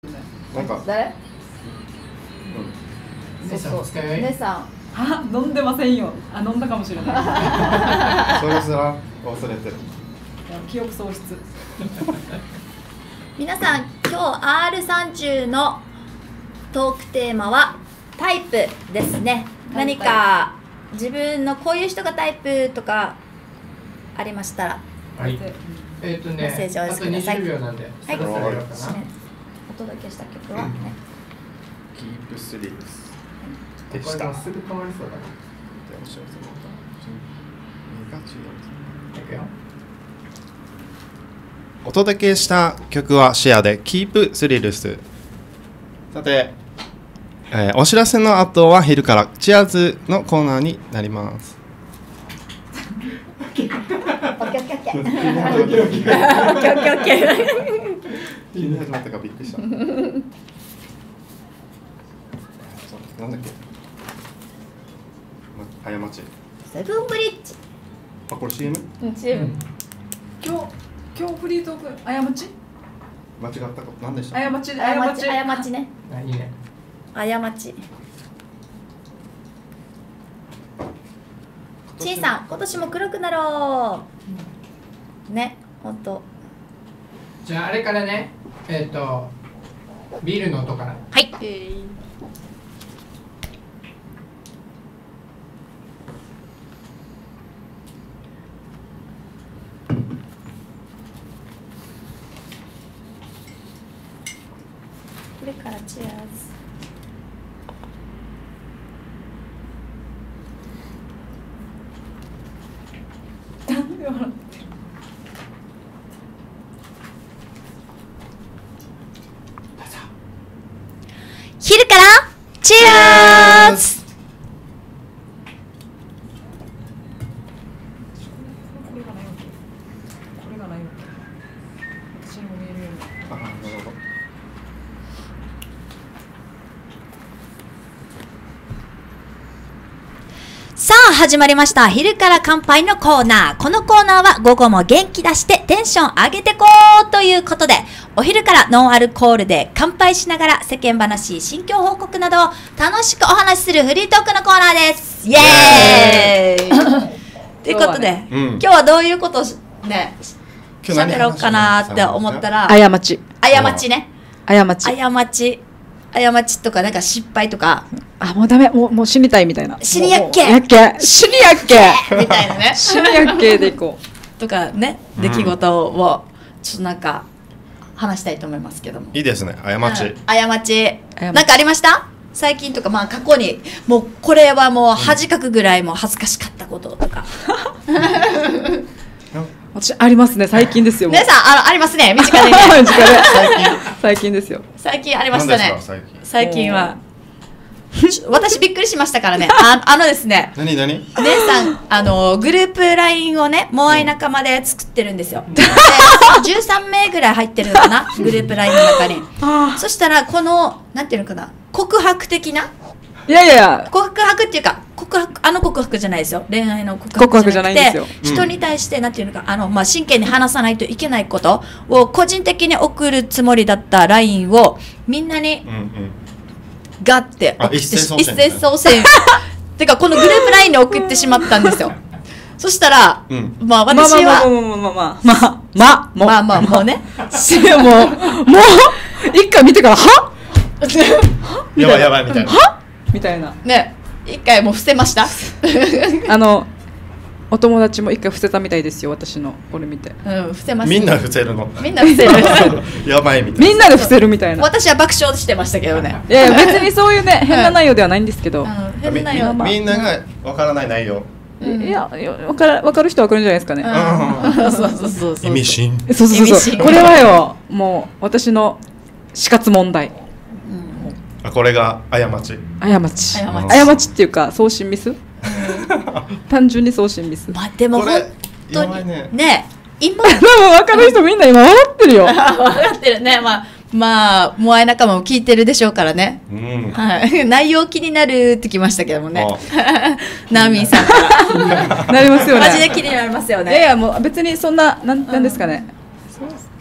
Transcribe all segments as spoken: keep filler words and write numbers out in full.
なんか誰？ 姉さん使い姉さん。 あ、飲んでませんよ。あ、飲んだかもしれない。 それすら忘れてる。 記憶喪失。 皆さん、今日 アールさんじゅう のトークテーマはタイプですね。何か自分のこういう人がタイプとかありましたら、 はい。えっとね、 メッセージをお寄せください。 あとにじゅうびょうなんで、そろそろやろうかな。 お届けした曲はね。 キープスリーです。 これでもすぐ止まりそうだな。 お届けした曲はシェアで Keep Thrills。さて、えー、お知らせの後は昼からチアーズのコーナーになります。 オッケーオッケーオッケー。オッケーオッケーオッケー。 始まったかびっくりした。なんだっけ？過ち。 セブンブリッジ。 あ、これ シーエム？ うん、シーエム。 今日今日フリートーク過ち？ 間違ったこと何でした？ 過ち過ち過ちね。 何ね？ 過ち。ちいさん、今年も黒くなろう。ね、本当。 じゃああれからね、えっとビールの音から。 はい。これからチアーズ。 なんで笑ってる？ 昼からチアーズ。 これがないわけ。これがないわけ。私にも見えるように。 あ、なるほど。 さあ始まりました昼から乾杯のコーナー。このコーナーは午後も元気出してテンション上げてこうということで、お昼からノンアルコールで乾杯しながら世間話、心境報告などを楽しくお話しするフリートークのコーナーです。イエーイということで、 うん、 今日はどういうことをね喋ろうかなって思ったら、 過ち過ちね。 過ち過ち過ちとかなんか失敗とか、 あ、もうダメ、もうもう死にたいみたいな。 死にやっけやっけ死にやっけみたいなね死にやっけでいこうとかね、出来事をちょっとなんか話したいと思いますけども。 いいですね、過ち。 うん、過ち。 過ちなんかありました最近とか、まあ過去にもうこれはもう恥かくぐらいもう恥ずかしかったこととか。 私ありますね、最近ですよ。 姉さん あ, ありますね、身近でね身近で最近最近ですよ。 最近ありましたね。 最近最近は私びっくりしましたからね。あ, あのですね何何姉さん、あのグループ ライン をね、モアイ仲間で作ってるんですよ。でじゅうさんめいぐらい入ってるのかな、グループ ライン の中に。そしたらこのなんていうのかな、告白的な、 いやいやいや、 告白っていうか、告白、あの告白じゃないですよ、恋愛の告白じゃなくて、 告白じゃないんですよ人に対してなんていうのか、あの、まあ、真剣に話さないといけないことを個人的に送るつもりだった ライン をみんなにうんうんガッて送ってあ一斉送一信斉送信てかこのグループ ライン に送ってしまったんですよ。そしたら、 うんまあまあまあ私はまあまあまあまあまあまあまあまあまあもうねしもうもう一回見てからはやばいやばいみたいな。 はみたいな。 ね、一回もう伏せました。 あのお友達も一回伏せたみたいですよ、私のこれ見て。 うん、伏せました。 みんな伏せるの。 みんな伏せる。 やばいみたいな。 みんなで伏せるみたいな。 私は爆笑してましたけどね。 いやいや別にそういうね変な内容ではないんですけど。 うん、変なよ。 みみんながわからない内容。 いやいや分かる分かる人は分かるんじゃないですかね。 うん、そうそうそうそう。 意味深。 そうそうそう意味深これはよ、もう私の死活問題。 あ、これが過ち。 過ち過過ちっていうか送信ミス、単純に送信ミス。 まあでもこれ本当にやばいね。 ね、今でも分かる人みんな今笑ってるよ。 分かってるね。まあまあモアイ仲間も聞いてるでしょうからね。 うん。 はい。内容気になるってきましたけどもねあ。 ナーミンさんから。 なりますよね。 マジで気になりますよね。 いやいやもう別にそんななんなんですかね。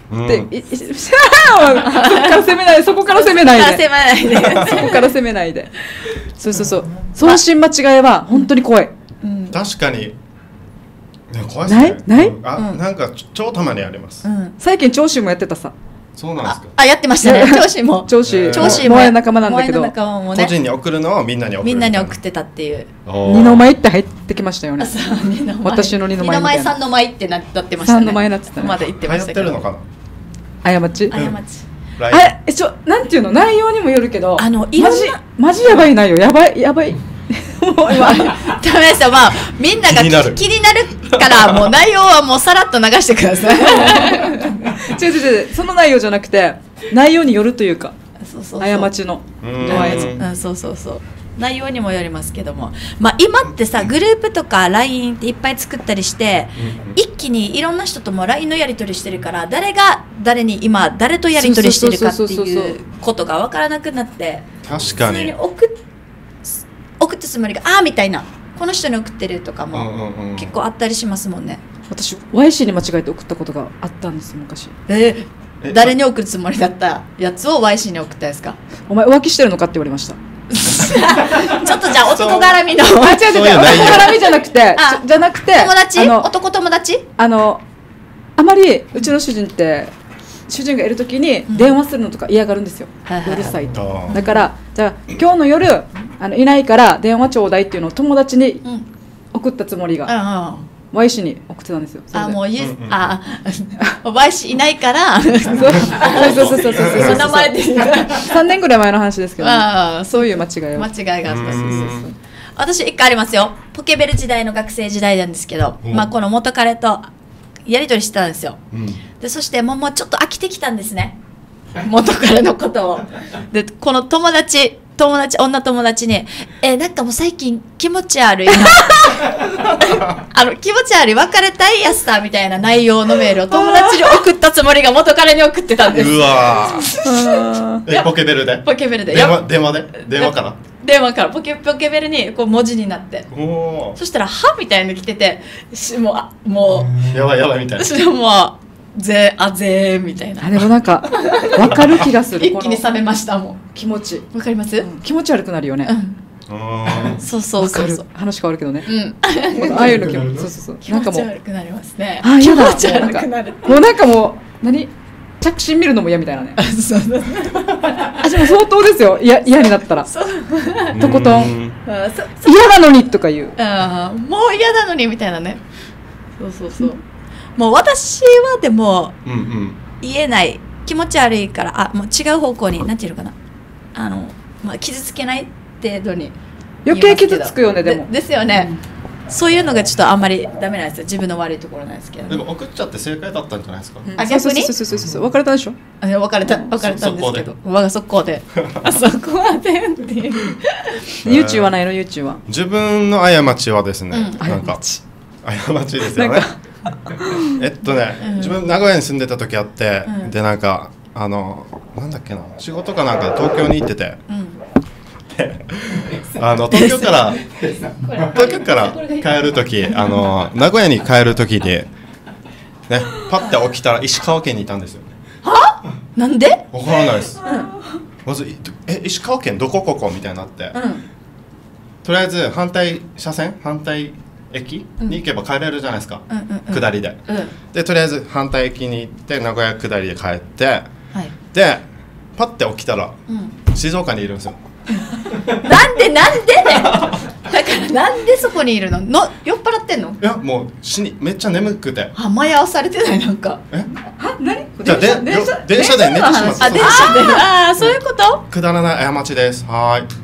うんで、いいそこから攻めないで、そこから攻めないで、 狭いで。 そこから攻めないで。そうそうそう。送信間違いは本当に怖い。 うん確かに、ね、怖いですね。 ないないうんあ、 うんなんかちょ超たまにあります。 うん最近長州もやってたさ。 あそうなんですか。 あやってましたね。調子も。 長州、 長州萌え仲間なんだけど萌えの、仲間もね。 個人に送るのをみんなに送るみんなに送っみてたっていう。 たいな。おー二の舞って入ってきましたよね。 そう二の舞私の二の舞みたいな二の舞三の舞ってななってましたね。 三の舞なってたねまだ言って流行ましけど。 ったてるのかな。 過ち。 過ち。 ラインあれ、え、ちょ、なんていうの、内容にもよるけど、 あのいろんなマジ、マジやばい内容、やばい、やばい。もう今、 ダメですよ。まあみんなが気になる気になるからもう内容はもうさらっと流してください。 違う違う違う、その内容じゃなくて、内容によるというか、 そうそうそう。 過ちの。 うーん怖いやつうん、そうそうそう。内容にもよりますけども、まあ、今ってさグループとか ライン っていっぱい作ったりして、 うんうん一気にいろんな人とも ライン のやり取りしてるから誰が誰に今誰とやり取りしてるかってそうそうそうそういうことが分からなくなって確かに。 普通に送っ送ったつもりがああみたいなこの人に送ってるとかうんもうんうん結構あったりしますもんね。 私、ワイシー に間違えて送ったことがあったんですよ、昔。 ええ誰に送るつもりだったやつを ワイシー に送ったんですか。 お前浮気してるのかって言われました。 ちょっとじゃあ男絡みのあ、違う違う違う、 そういう内容絡みじゃなくて、 あじゃじゃなくて、 友達あの、 男友達あの、あまりうちの主人って、主人がいるときにん電話するのとか嫌がるんですよ。 はいはいはいうるさいと。 あーだから、じゃあ、今日の夜、あのいないから電話ちょうだいっていうのを友達にうんうん送ったつもりが、 うんワイシー に送ってたんですよ。それであもうゆうんうんあおばいしいないからそうそうそうそうそうそうそうその名前でさんねんぐらい前の話ですけど、ね、 ああそういう間違いを間違いがあったうんそうそうそう私一回ありますよ。ポケベル時代の学生時代なんですけど、 うんまあこの元彼とやり取りしてたんですよ。 うんでそしてもうもうちょっと飽きてきたんですね、元彼のことを。でこの友達友達女友達に「えなんかもう最近気持ち悪いな」あの気持ち悪い別れたいやつさみたいな内容のメールを友達に送ったつもりが元彼に送ってたんです。 うわーあえポケベルでポケベルで電話電話で電話から電話からポケポケベルにこう文字になっておおそしたら「は」みたいなの来ててしもうあもーやばいやばいみたいうなそれもうぜあぜーみたいなーあでもなんか分かる気がする一気にこの冷めましたも気持ち、 んわかります、 うん気持ち悪くなるよね、 うんあーそうそうわかるそうそう話変わるけどね、 うんこのああいうの気持ちそうそうそう気持なんかもうち悪くなりますねあ嫌だ気持ち悪くなるもうなんかもう何着信見るのも嫌みたいなねそうそうあでも相当ですよいや嫌になったらそうとことんうんあそそ嫌なのにとか言うあーもう嫌なのにみたいなねそうそうそうもう私はでもうんうん言えない気持ち悪いからあもう違う方向になんていうのかなあの、まあ、傷つけない程度に余計傷つくよねでもですよね、そういうのがちょっとあんまりダメなんですよ自分の悪いところなんですけど、 でも送っちゃって正解だったんじゃないですかあ逆にそうそうそうそうそう別れたでしょあの別れた別れたんですけど我が速攻であそこはでっていう YouTube はないの YouTube は自分の過ちはですねうんなんか過ち過ちですよねえっとねうん自分名古屋に住んでた時あってうんでなんかあのなんだっけな仕事かなんかで東京に行っててうんあの東京から東京から帰る時あの名古屋に帰る時にねパッて起きたら石川県にいたんですよねなんでわからないですまずいえ石川県どこここみたいになってうんとりあえず反対車線反対駅に行けば帰れるじゃないですかうんうんうん下りでうんでとりあえず反対駅に行って名古屋下りで帰ってはいでパッて起きたらうん静岡にいるんですよなんでなんでねだからなんでそこにいるのの酔っ払ってんのいやもう死にめっちゃ眠くてあ前合わされてないなんかえは何じゃあでよ電車で寝てしまっあ電車でああそういうことくだらない過ちですはーい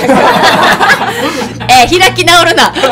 えー、開き直るな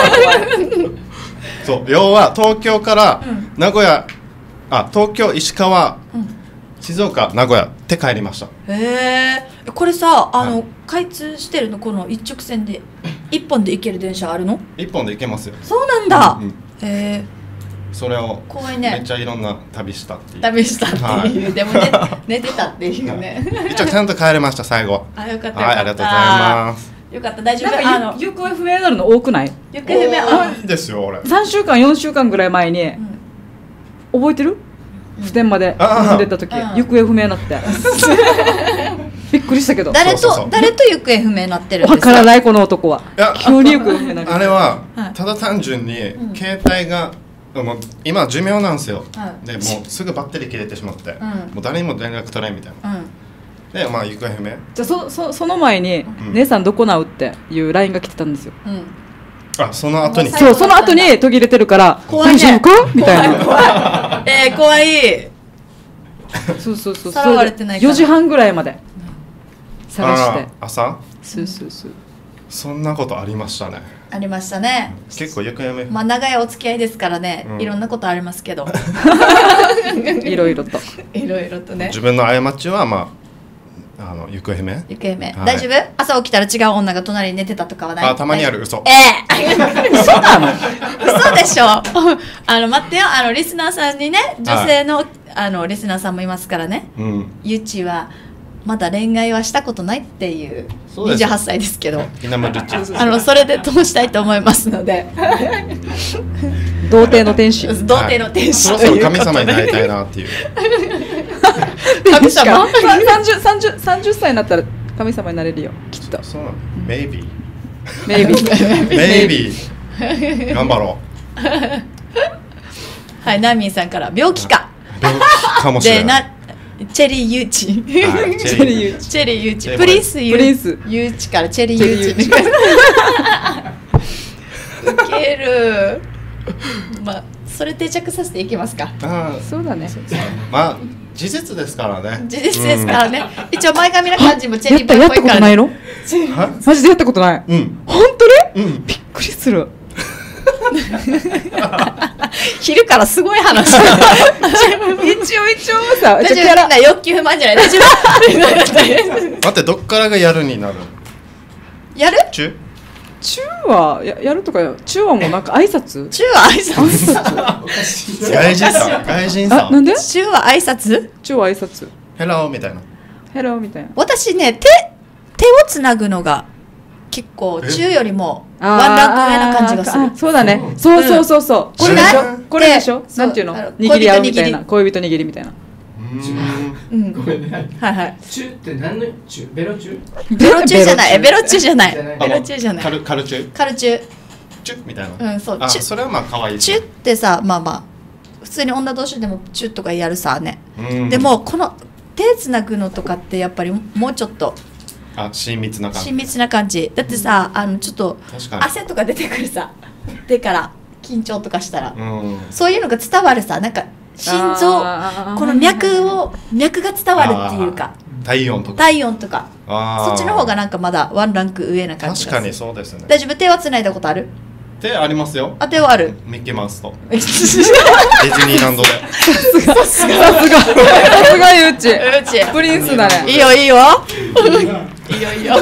そう要は東京からうん名古屋あ東京石川うん静岡名古屋って帰りましたへえこれさあの、 はい開通してるのこの一直線で一本で行ける電車あるの一本で行けますよそうなんだ、 うんうんへえそれを怖いめっねちゃいろんな旅したっていう旅したっていう、 はいでもね寝てたっていうね一応ちゃんと帰れました最後あよかったよかった、 はいありがとうございますよかった大丈なん夫あのか行方不明になるの多くない行方不明あ多いですよ俺さんしゅうかんよんしゅうかんぐらい前にうん覚えてる普天間であー住んでた時、 うん行方不明になってびっくりしたけど、 誰とそうそうそう誰と行方不明になってるんですか。 わからないこの男は。 いや急に行方不明になる。 あれははいただ単純にん携帯が、もう今寿命なんですよ、 はいでもうすぐバッテリー切れてしまって、 んもう誰にも連絡取れんみたいな、 うん。 でまあ行方不明。 じゃあそそその前に、 ん姉さんどこなうっていう ライン が来てたんですよ。 うん。 あその後にもうそうその後に途切れてるから怖いね大丈夫かみたいな。 えー、怖い。 そうそうそう。 さらわれてないからよじはんぐらいまで探してあ。朝そうそうそう。 そんなことありましたね。 ありましたね。 結構行方不明。 まあ長いお付き合いですからね、 うんいろんなことありますけど、 いろいろと。 いろいろとね。 自分の過ちはまああの行方不明。 行方不明、 はい大丈夫？朝起きたら違う女が隣に寝てたとかはない？ あたまにある嘘。 ええ嘘なの？嘘でしょ。あの待ってよ、あのリスナーさんにね、女性の、あのリスナーさんもいますからね。 うん。 ゆちはまだ恋愛はしたことないっていうそうですにじゅうはっさいですけど、 稲村ルッチ。 あのそれで通したいと思いますので、 童貞の天使。 童貞の天使そろということそろ神様になりで、 たいなっていう。 神様三十三十三十歳になったら神様になれるよきっと。 そうなの。Maybe。 Maybe Maybe。頑張ろはい、ナミンさんから病気かう。病気かもしれでない。 なチェリーユーチはいチチェリーユーチェリーユーチチェリープリンスユープリンスユーチからチェリーユーチチェリウケる。まあそれ定着させていきますか。 あそうだね。 あまあ事実ですからね。 事実ですからね、一応前髪の感じもチェリーやったやっっぽいからね。 たことないの？ はマジでやったことない。 うん本当に？ うん。 びっくりする。 昼からすごい話。 一応一応さ、 大丈夫、 じゃあキャラみんな欲求不満じゃない。大丈夫。 待ってどっからがやるになる。 やる？ 中？ 中はややるとかよ。中はもうなんか挨拶？ 中は挨拶。 外人さん外人さん。 あなんで？ 中は挨拶？ 中は挨拶。 ヘローみたいな。 ヘローみたいな。 私ね、手手をつなぐのが結構え中よりもワンランク上な感じがする。 あーそうだね。そうそうそうそう。これでしょうん？ これでしょ？ そうなんていうのあの？ 握り合うみたいな。 恋恋人握りみたいな。 うーん。 うん。 ごめんね。 はいはい。 チュって何のチュ？ベロチュ？ ベロチュじゃない。ベロチュじゃない。 じゃないベロチュじゃない。 カルカルチュカルチュ。 チュみたいな。 うん、そう。 あチュそれはまあ可愛い。 チュってさ、まあまあ普通に女同士でもチュとかやるさね。 うんでもこの手つなぐのとかってやっぱりもうちょっとあ親密な感じ。 親密な感じ。だってさ、あのちょっと確かに。 汗とか出てくるさ。手から緊張とかしたら、 うん。 そういうのが伝わるさ。なんか心臓あーこの脈を脈が伝わるっていうか、 体温とか。 体温とか。 あーそっちの方がなんかまだワンランク上な感じがする。 確かにそうですね。 大丈夫？手はつないだことある？ 手ありますよ。 あ、手はある。 ミッキーマウスとうディズニーランドで。 さすがさすがゆうち。 ちプリンスだね。 いいよいいよいいよいいよ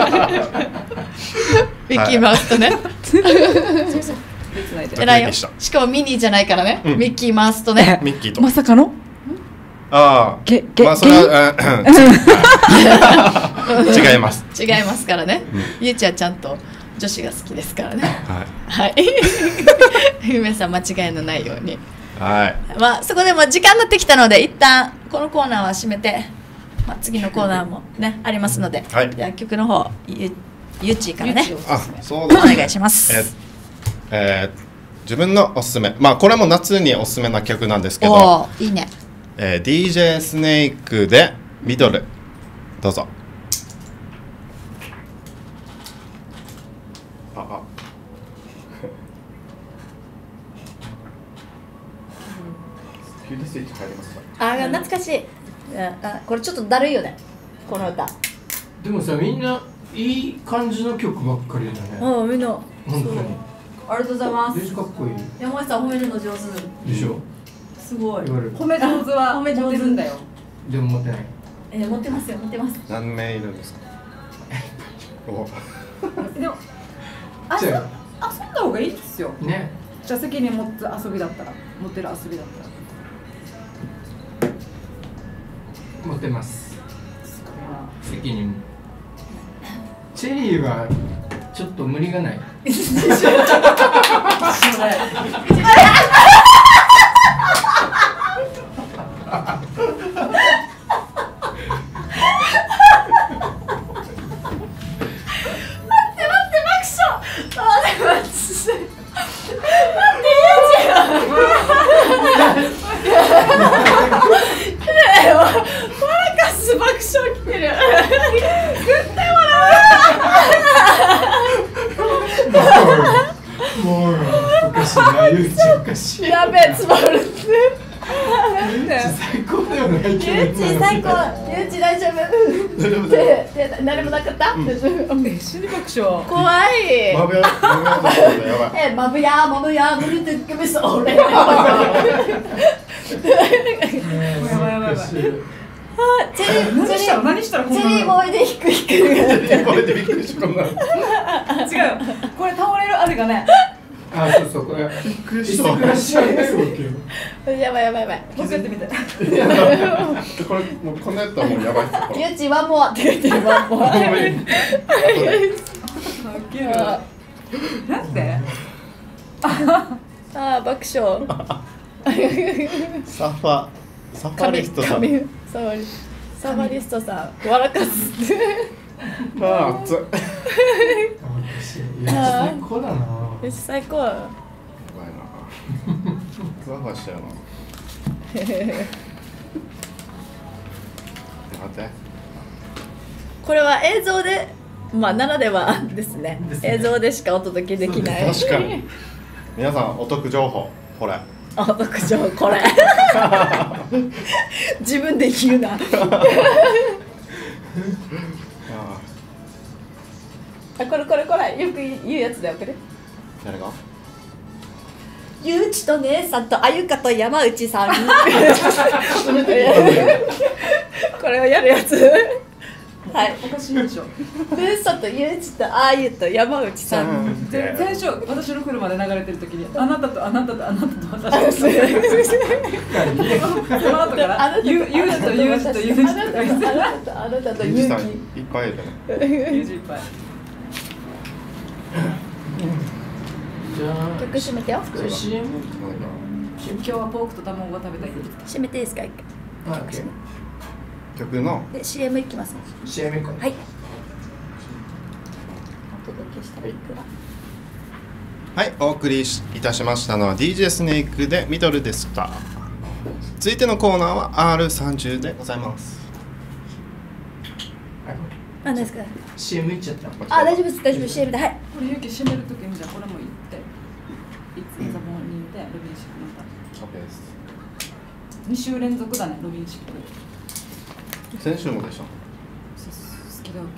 ミッキーマウスとね、 手つないでじゃないよ。 ドキドキしたしかもミニーじゃないからね、 うんミッキーマウスとね。 ミッキーと。 まさかの？ あゲゲあ。まあそれはうん違います。 違いますからね、ゆうちはちゃんと女子が好きですからね。 はい。 はい皆さん間違いのないように。 はい。 まあそこでも時間になってきたので一旦このコーナーは閉めて、まあ、次のコーナーもねありますので、 はいじゃあ曲の方ゆゆうちーからねあ、そうおです。 願いします。 えーえー自分のおすすめ、まあこれも夏におすすめな曲なんですけど、 おーいいね。 えー、ディージェー スネークでミドル、どうぞ。ああフュードスイッチ入りました。 あー懐かしい。ああこれちょっとだるいよねこの歌。 でもさ、みんないい感じの曲ばっかりだね。 うんみんな本当に。 ありがとうございまデジかっこいい山井さん褒めるの上手。 でしょ。 すごい。 言われる。 褒め上手は褒め上手モテるんだよ。 でも持ってない。 えー、持ってますよ持ってます。 何名いるんですか。おでもじゃ遊んだ方がいいですよ。 あね。 じゃあ責任持つ遊びだったら、持ってる遊びだったら。 持ってます。責任。チェリーはちょっと無理がない。 もうおかしいな、ゆうちおかしい。 やべえ、つまるって。 最高だよね。 ゆうち最高。ゆうち大丈夫。 大丈夫だよ。 で、で、何もなかった。大丈夫。 え、死に爆笑。 怖い。 マブヤ、マブヤだったんだ、やばい。 え、マブヤ、マブヤ、無理って言ってそれ。やばいやばいやばい。 チェリー、 何したの何したらこんなの。 チェリーボーイで低い低い。 これでびっくりしたこんなの。 違う。これ倒れるあれがね。 あ、そうそう、これ。びっくりした。 やばいやばいやばい。 僕やってみて。 これもうこんなやったらもうやばいっす。 ゆうちワンモアって言ってるワンモア。 かける。なんで？ ああ、爆笑。 サファサファリストさん。 サファリサファリストさん、笑かす。 ああ、熱い。 いや、最高だな。 よし、最高。 やばいな。ふわふわしちゃうな。待って。 これは映像で、まあならではですね。映像でしかお届けできない。 確かに。皆さんお得情報、これ。 お得情報これ。自分で言うな。あ、これこれこれよく言うやつだよ、これ。 誰が？ ゆうちと姉さんとあゆかと山内さん。これをやるやつ。はい。 おかしいでしょ。 ふうそとゆうちとあゆと山内さん。 で最初私の車で流れてる時にあなたとあなたとあなたと私と。その後からゆゆうちとゆうちとゆうちとか言って。 あなたとあなたとゆうき。 いっぱいいるね。 ゆうちいっぱい。 じゃあ、 曲閉めてよ。 シーエム。 今日はポークと卵が食べたい。 閉めていいですか、一回。 あ、オッケー。 曲ので シーエム いきます。 シーエム か。 はい。お届けしたらいくら。 はい、お送りいたしましたのは ディージェー スネークでミドルでした。続いてのコーナーは アールさんじゅう でございます。 何ですか。 シーエム いっちゃった。 あ、大丈夫です、大丈夫、シーエム で、はい。 これゆうき閉める時にじゃあこれも言って。いつザボンにでロビンシックまた。 OK です。 に週連続だね、ロビンシック。 先週もでした。 好きだよ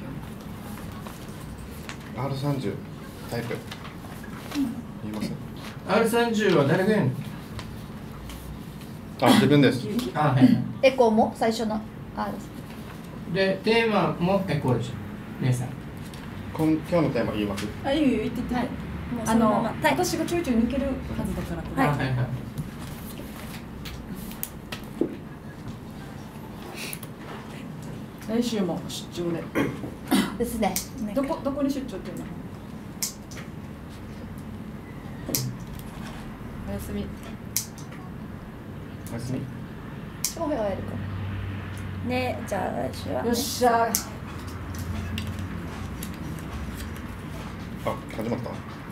今日。 アールさんじゅう タイプ。言います。 アールさんじゅう は誰がやるの？ あ、自分です。 あ、はい。 エコーも最初の。あ、です。 で、テーマもエコーでしょ。姉さん。 こん今日のテーマ言います。 あ、いいよ言って言って。はい。あの私がちょいちょい抜けるはずだからこれ。 はいはいはい。 来週も出張で。 ですね。 どこどこに出張っていうの？おやすみ。 おやすみ。 翔平はやるか。ね、じゃあ来週は、ね。 よっしゃ。 あ、始まった。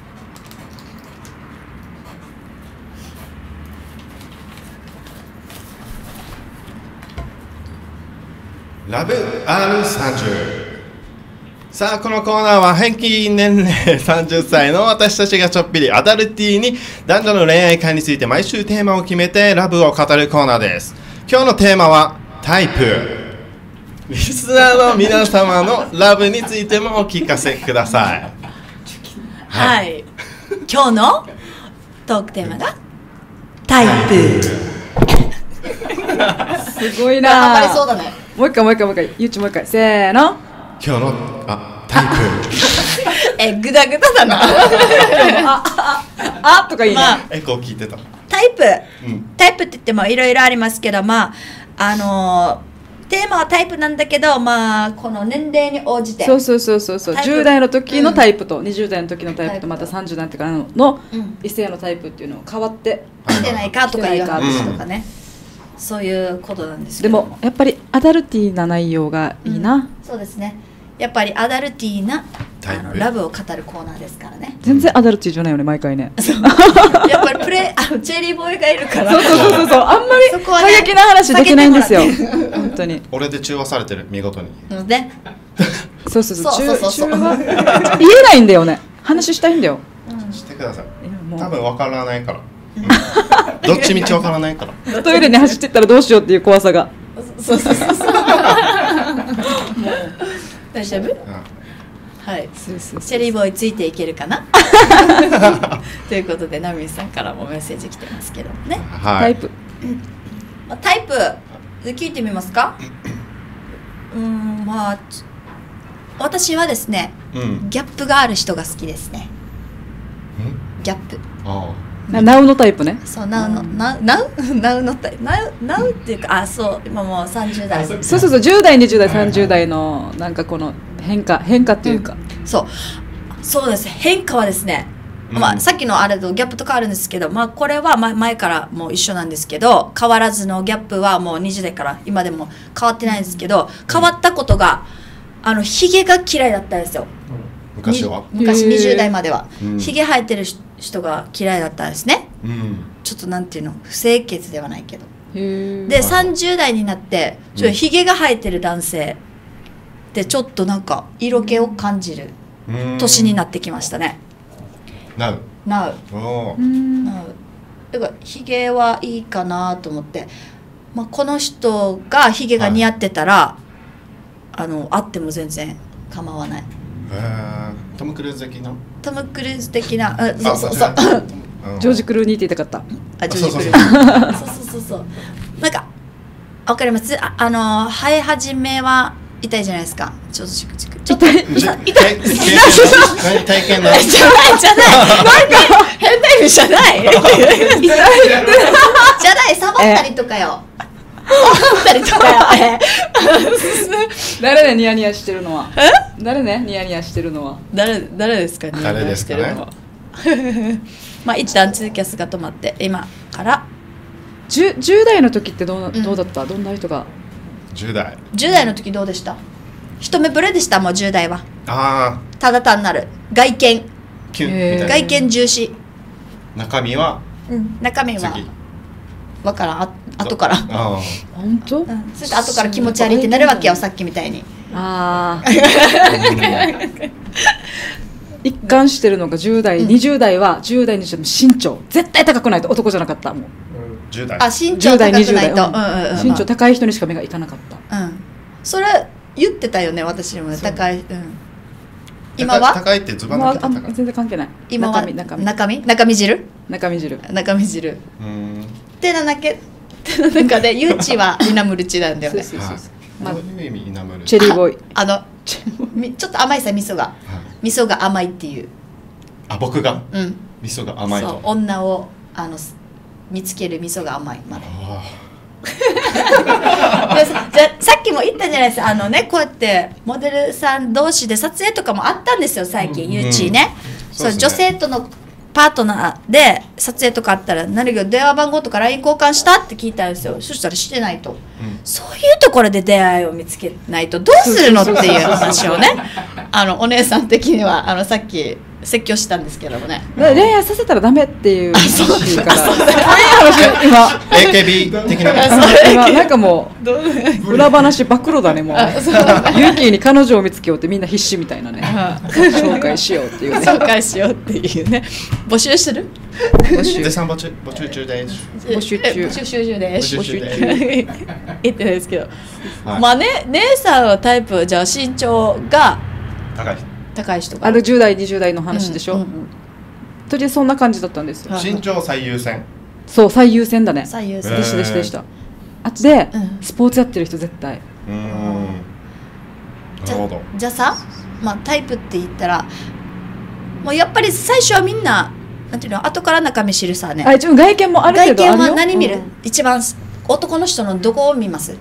ラブ アールさんじゅう。さあこのコーナーは平均年齢さんじゅっさいの私たちがちょっぴりアダルティーに男女の恋愛観について毎週テーマを決めてラブを語るコーナーです。今日のテーマはタイプ。リスナーの皆様のラブについてもお聞かせください。 はい。今日のトークテーマがタイプ。 すごいな。 頑張りそうだね。 もう一回もう一回もう一回。ゆうちもう一回。せーの。 今日のあタイプ。 え、グダグダだな。 あああとかいいね。 まあエコー聞いてた。 タイプ、 うん、 タイプって言ってもいろいろありますけど、まああのー、テーマはタイプなんだけど、まあこの年齢に応じて、 そうそうそうそうそう。じゅう代の時のタイプと、うん、にじゅう代の時のタイプとまたさんじゅう代の時の異性のタイプっていうのを変わって来てないかとかいう話とかね。 そういうことなんですけでどもやっぱりアダルティーな内容がいいな、 うんそうですね。やっぱりアダルティーなタイプあのラブを語るコーナーですからね。 全然アダルティーじゃないよね毎回ね。 やっぱりプレイあのチェリーボーイがいるから。 そうそうそうそうそう、あんまりそこはね過激な話できないんですよ避けてもらって本当に。 俺で中和されてる見事に。 ので、 そうそうそう、 そうそうそうそう中中は言えないんだよね、話したいんだよ。 してください。 いやもう多分わからないから。どっちみちわからないから。 トイレに走ってったらどうしようっていう怖さが。 そうそうそうそう。大丈夫？はい。 そうそうチェリーボーイついていけるかな？ということでナミさんからもメッセージ来てますけどね。 はい。 タイプ。 まあタイプで聞いてみますか？うーんまあち私はですね、 うん。 ギャップがある人が好きですね。ギャップ。 あなナウのタイプね。 そう、ナウの、ナウ、ナウ、ナウのタイプ、ナウ、ナウっていうか、あ、そう、今もうさんじゅう代。 そうそうそう、じゅう代にじゅう代さんじゅう代のなんかこの変化変化っていうか、 そう、そうです。変化はですね、 うんまあ、さっきのあれとギャップと変わるんですけど、まあ、これは前前からもう一緒なんですけど、変わらずのギャップはもうにじゅう代から今でも変わってないんですけど、変わったことが、あの、ヒゲが嫌いだったんですよ。 昔は。 に昔へーにじゅう代までは。 うんヒゲ生えてる人が嫌いだったんですね。 うん。 ちょっとなんていうの、不清潔ではないけど。 へでさんじゅう代になってちょっとひげが生えてる男性でちょっとなんか色気を感じる年になってきましたね。 なう。 なうおーうんなうだからひげはいいかなと思って、まあ、この人がひげが似合ってたら、あの会っても全然構わない。 へートム・クルーズ的な。 トム・クルーズ的な、あそうそうそううんジョージ・クルーニーって言いたかった。 あジョージ・クルそうーズそうそうそうそうなんかわかります。あ、あの生え始めは痛いじゃないですか。ちょっとチクチクちょっとじ痛い体験体験だ。 じゃないじゃないなんか変な意味じゃない痛いじゃないサボったりとかよサボったりとかよえ誰ねニヤニヤしてるのは。誰ねニヤニヤしてるのは。 誰誰ですかね誰ですかねしてるのはまあ一旦ツーキャスが止まって今からじゅう代の時ってどうなうんどうだった、どんな人が。 じゅう代。 じゅう代の時どうでした？一目惚れでした。もうじゅう代はあただ単なる外見あキュンみへーたいな。 外見重視、 中身は中身は次。 わからんあ後から、 あ本当？ うん、そして後から気持ち悪いってなるわけよ、さっきみたいに。 ああ。 あ。 一貫してるのがじゅう代、 うんにじゅう代はじゅう代にしても身長絶対高くないと男じゃなかった。もうじゅう代。 あ身長高くないと、 うん身長高い人にしか目がいかなかった。 うん、それ言ってたよね、私にもね。 そう高い、うん、今は高いってズバもうあ抜けてたから。 全然関係ない。 今は中身中身中身中身汁中身汁。 中身汁うん。 ってなだけってな中でユーチはイナムルチなんだよね。 そうそうはい。 まあどういう意味イナムル。 チェリーボーイ。 あのみちょっと甘いさ、味噌がはい味噌が甘いっていう、 あ僕がうん、 味噌が甘いそうと。 女をあのす見つける味噌が甘いまで。 あでさじゃさっきも言ったじゃないですか、あのね、こうやってモデルさん同士で撮影とかもあったんですよ最近、 うんユーチーね、そうそうですね女性とのパートナーで撮影とかあったら、なるけど電話番号とか ライン 交換したって聞いたんですよ。そしたらしてないと、 ーうんそういうところで出会いを見つけないとどうするのっていう話をね、あのお姉さん的にはあのさっき説教したんですけどもね。 だ恋愛させたらダメっていう話から。 そうそういう話今エーケービー 的な。 今なんかもう裏話暴露だねもう。ユーキーに彼女を見つけようってみんな必死みたいなね。紹介しようっていうね。 紹介しようっていうね。募集する？ 募集絶賛募集募集中です。 募集中え募集中です。 募集中言ってないですけど、 はいまあね、姉さんはタイプ、じゃあ身長が高い。 高い人があのじゅう代にじゅう代の話でしょ。 うんうんとりあえずそんな感じだったんですよ。 はい身長最優先。 そう最優先だね。 最優先、 えーでしたでしたでした。あっちでうんスポーツやってる人絶対。 うーん。なじゃるほど。 じゃあさ、まあ、タイプって言ったらもうやっぱり最初はみんななんていうの、後から中身知るさね。 あ一応外見もあるけ外見どあるよ。 は何見る、 うん一番男の人のどこを見ます？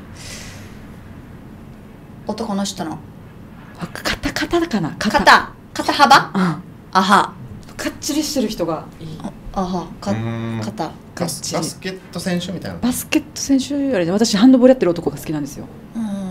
男の人のあ肩肩だかな肩。 肩肩幅うん。 あはかっちりしてる人がいい。 あはかうーん肩バスバスケット選手みたいな。 バスケット選手よりね、私ハンドボールやってる男が好きなんですよ。 うんあ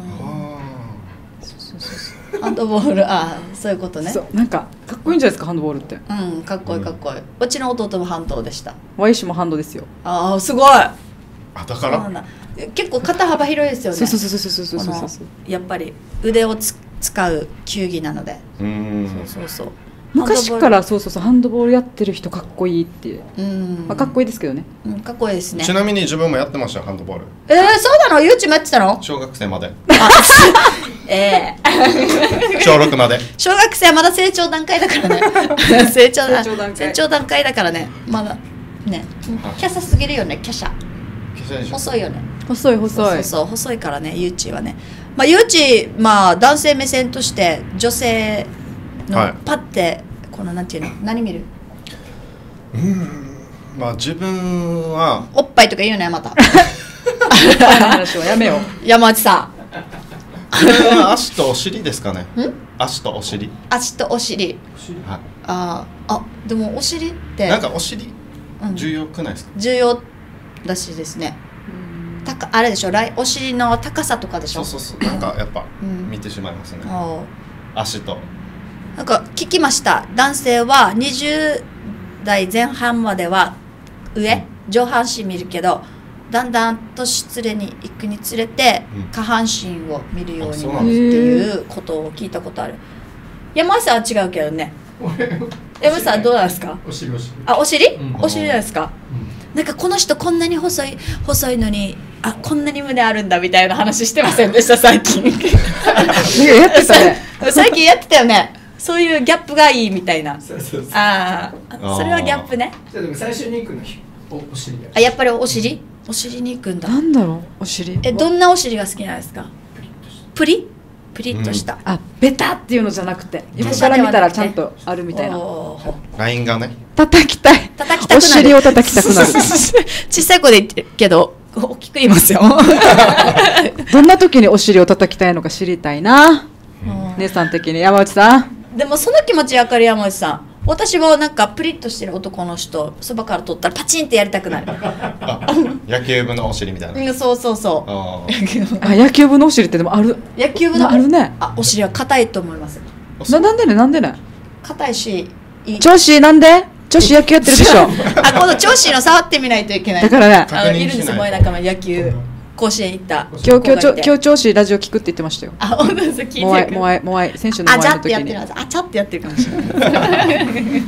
ハンドボール、あーそういうことね。 そうなんかかっこいいんじゃないですかハンドボールって。 うん、かっこいいかっこいい。うちの弟もハンドでした。 ワイシもハンドですよ。 ああ、すごい。 あだからそうなんだ。結構肩幅広いですよね。 そうそうそうそうそうそうそうこそう。 のやっぱり腕をつ使う球技なので。 うーんそうそうそう。 昔からそうそうそうハンドボールやってる人かっこいいって、 うん、 まあ、かっこいいですけどね。 うん、かっこいいですね。 ちなみに自分もやってましたよハンドボール。 えー、そうなの？ゆうちもやってたの？ 小学生まで。 ええ小ろくまで。 小学生はまだ成長段階だからね。成長だ成長段階成長段階だからね。まだね。キャサすぎるよね、キャシャ。細いよね。 細い細い。 そうそうそう細いからね、ゆうちはね。まあゆうち、まあ男性目線として女性のはいパッてこのなんていうの、何見る？ うーんまあ自分はおっぱいとか言うねまた。 話はやめよう。 山内さん。 自分は足とお尻ですかね。足とお尻。 足とお尻。 はい。 あーあ、でもお尻ってなんかお尻うん重要くないですか。 重要らしいですね。たかあれでしょ、来お尻の高さとかでしょ。 そうそうそう。なんかやっぱうん見てしまいますね。 おう足と。 なんか聞きました。男性はにじゅう代前半までは上上半身見るけど、だんだん年連れに行くにつれてうん下半身を見るようにあそうなるってなんですいうことを聞いたことある。山内さんは違うけどね。山内さんはどうなんですか？ お尻お尻。 あ、お尻？ うんお尻なんですか？なんかこの人こんなに細い細いのに、あ、こんなに胸あるんだみたいな話してませんでした最近。 いややってたね。 最近やってたよね。そういうギャップがいいみたいな。 そうそうそう。 ああ、それはギャップね。 じゃあでも最初に行くのおお尻だ。 あ、やっぱりお尻？お尻に行くんだ。 なんだろうお尻。 え、どんなお尻が好きなんですか？プリ？プリッとした。 あベタっていうのじゃなくて、横から見たらちゃんとあるみたいな。 おーラインがね。 叩きたい。 叩きたくなる。 お尻を叩きたくなる。 小さい子で言ってるけど、大きく言いますよ。 どんな時にお尻を叩きたいのか知りたいな。姉さん的に。山内さん。 でもその気持ちわかる山内さん。私もなんかプリッとしてる男の人そばから取ったらパチンってやりたくなる。 あ野球部のお尻みたいな。 うん、そうそうそう。 あーあ野球部のお尻ってでもある。 野球部のあるね。 あ、お尻は硬いと思います。 ななんでねなんでね。 硬いし、いい。 調子なんで？調子野球やってるでしょ。 あ、この調子の触ってみないといけない。 だからね。 あのいるんですよ、萌え仲間野球甲子園行った。 今日今日ちょ子がいて今日調子ラジオ聞くって言ってましたよ。 あ、本当です。聞いてるもわいもわいもわい選手のあ、ちゃもわいの時に。 ってやってるはず。あ、ちゃってやってるかもしれない。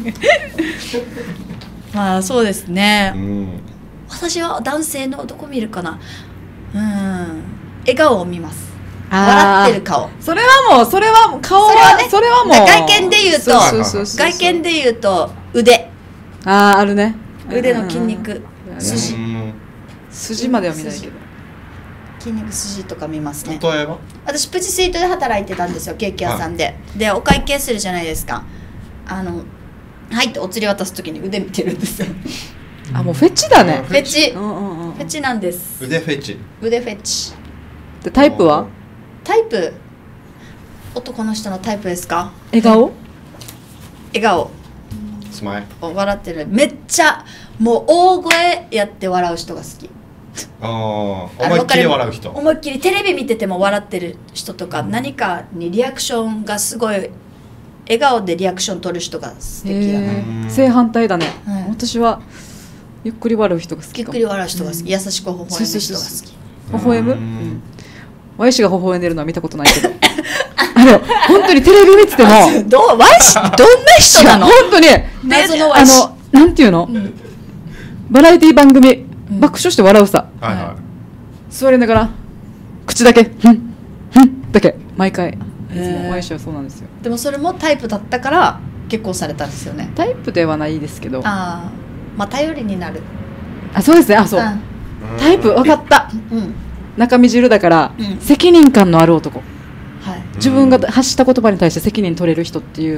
まあそうですね。 うん。 私は男性のどこ見るかな。うん。笑顔を見ます。 あー笑ってる顔。 それはもうそれはもう顔はそれはねそれはもう外見で言うとそうそうそうそう外見で言うと腕、 あああるね。 腕の筋肉、 うん筋、 うん筋までは見ないけど。 筋肉筋とか見ますね。 例えば。 私プチスイートで働いてたんですよ、ケーキ屋さんで。でお会計するじゃないですか。あのはいってお釣り渡す時に腕見てるんですよ。 あもうフェチだね。 フェチ、 うんうんうん。 フェチなんです。 腕フェチ。 腕フェチ。 でタイプはタイプ、男の人のタイプですか？ 笑顔？ 笑顔、 スマイル。 笑ってる。めっちゃもう大声やって笑う人が好き。 ああ思あのいっきり笑う人。 思いっきりテレビ見てても笑ってる人とか、何かにリアクションがすごい笑顔でリアクション取る人が素敵だな。 へうんー正反対だね。 はい私はゆっくり笑う人が好ゆきかも。 っくり笑う人が好き、 うん優しく微笑む人が好そうそうそうき。 微笑む？ ううんん。ワイシが微笑んでるのは見たことないけど。あの本当にテレビ見てても。 どうワイシどんな人なの？ 本当に謎のワあイシ。 のなんていうの、 んバラエティ番組、 ん爆笑して笑うさ、 はいは座りながら口だけふんふんだけ毎回いつへーもワイシはそうなんですよ。 でもそれもタイプだったから結婚されたんですよね。 タイプではないですけど、あああ、まあ頼りになる。 そうですね、あそう、 い。 タイプ分かった。 うん、うん、 中身汁だから、 うん責任感のある男、 はい。 自分が発した言葉に対して責任取れる人っていう、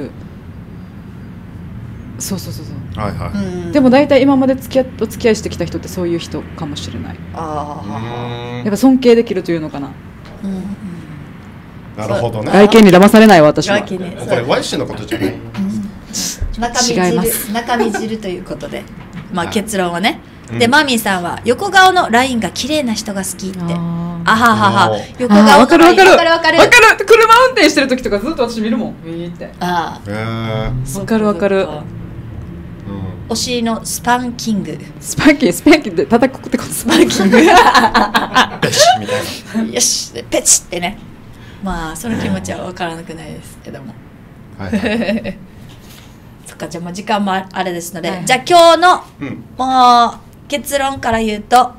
そうそうそうそう。 はいはい。 うんでも大体今まで付き合っお付き合いしてきた人ってそういう人かもしれない。 ああ、 やっぱ尊敬できるというのかな。 うんうん、 なるほどね。 外見に騙されない私は。 外見にこれワイシのことじゃない。 中身違います汁、中身汁ということで、まあはい結論はね、 で、マミーさんは横顔のラインが綺麗な人が好きって。ああはははおー。 横顔のライン。 わかるわかるわかるわかる。 わかる。車運転してる時とかずっと私見るもん。ウィーって。 あへーわかるわかる。 うんお尻のスパンキング。 スパンキースパンキーって叩くってこと。スパンキング。 ベシッみたいな。 よし、でペチってね。まあ、その気持ちはわからなくないですけども。 はいはい。 そっか、じゃあもう時間もあれですので、 はいじゃあ今日のうん。 もう結論から言うと、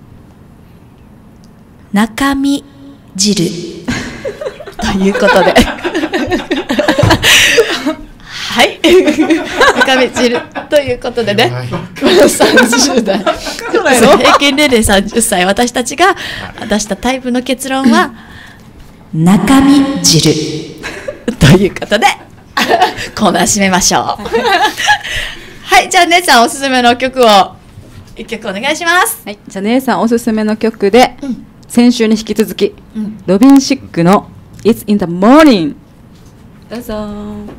中身汁ということではい中身汁ということでねはいさんじゅう代平均年齢さんじゅっさい、私たちが出したタイプの結論は中身汁ということでコーナー締めましょうはい、じゃあ姉さんおすすめの曲を一曲お願いします。 はい。じゃあ姉さんおすすめの曲で、 うん先週に引き続き、 うんロビン・シックの It's in the Morning。どうぞ。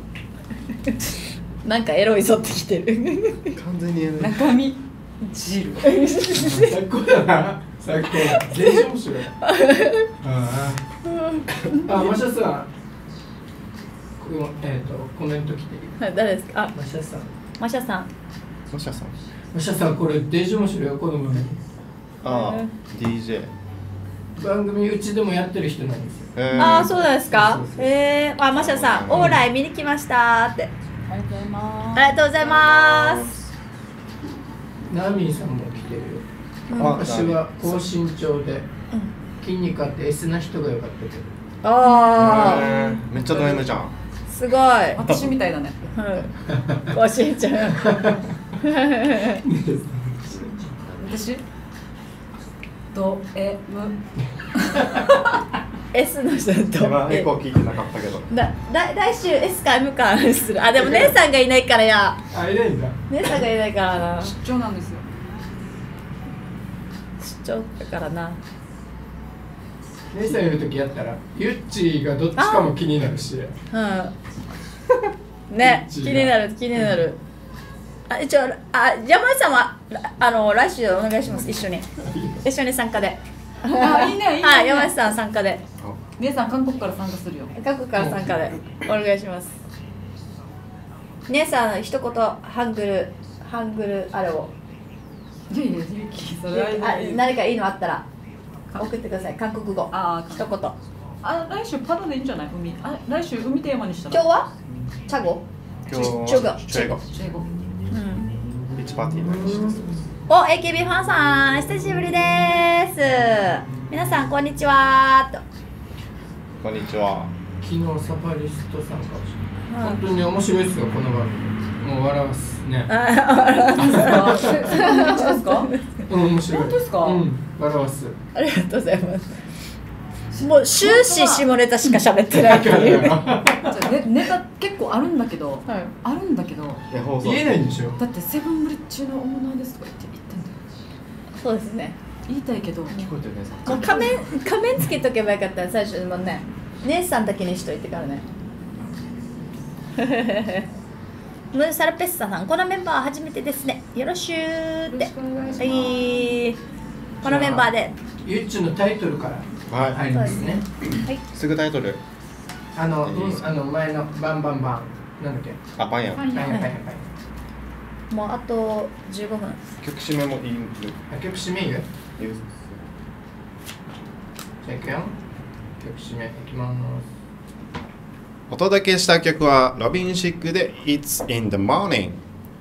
なんかエロいぞってきてる完全にやる。 中身汁。 最高だな。最高。全然面白い。ああ。あ、マシャさん。これえっとコメント来てる。 誰ですか？あ、 マシャさん。 マシャさん。 マシャさん。 マシャさんこれデージ面白いよこの番組。 ああ、ディージェー。 番組うちでもやってる人なんですよ。 えああ、そうなんですかそうそう。そうえー、あ、マシャさん、オーライ見に来ましたって。 ありがとうございまありがとうございます。 ナミーさんも来てるよ。 うんあ私は高身長で筋肉あって S な人が良かったけど。 ああ、 えーめっちゃド M じゃん。 すごい。 私みたいだね。 うん。ごしんちゃん。 私ド M。 S の人と。 今エコー聞いてなかったけど。 だ来来週 S か M かする。あ、でも姉さんがいないからや。 あ、いないんだ。 姉さんがいないからな。 出張なんですよ。 出張だからな。 姉さんいる時やったらユッチーがどっちかも気になるし。 うん。ね、気一位がになる気になる。あ、一応あ山内さんはあの来週お願いします。一緒に一緒に参加で。 あ、いいねいいね。 はい、山内さん参加で。 姉さん韓国から参加するよ。 韓国から参加でお願いします。姉さん一言ハングルハングルあれを。 いやいや、ゆきそれあ、何かいいのあったら送ってください。韓国語。 あ一言。今あ、来週パラでいいんじゃない？海。あ、来週海テーマにしたら。 日は？チャゴ？ 今日は中国中国。 英語。 うん。 ビーチパーティーの話です。 お、エーケービー ファンさん、久しぶりです。皆さんこんにちはと。 こんにちは。 昨日サファリストさんかもしれない。本当に面白いですよこの番組。もう笑わすね。 あ、それそれどっちですか？ うん、面白い。 本当ですかうん、笑わす。 ありがとうございます。もう終始下ネタしか喋ってないっていう。 じゃあねネタ結構あるんだけど、 はいあるんだけど、 え、放送。 言えないんでしょ。 だってセブンブリッジのオーナーですとか言って言ってんだよ。 そうですね。 言いたいけど、 聞こえてるね。さもう仮面仮面つけとけばよかったら最初にもうね、姉さんだけにしといてからね。ムーサルペッサさん、このメンバーは初めてですね。よろしゅーって。 よろしくお願いします。 はい。このメンバーで。 ユッチのタイトルからはい。 入りますね。 はい。 すぐタイトル。 あの、うん、あの前のバンバンバンなんだっけ。 あ、パンや。 パン屋はいはいはいはい。 もうあとじゅうごふん。 曲締めもいい。 あ、曲締め言う？ いいじゃあ行くよ。曲締めいきます。 お届けした曲はロビン・シックで It's in the Morning。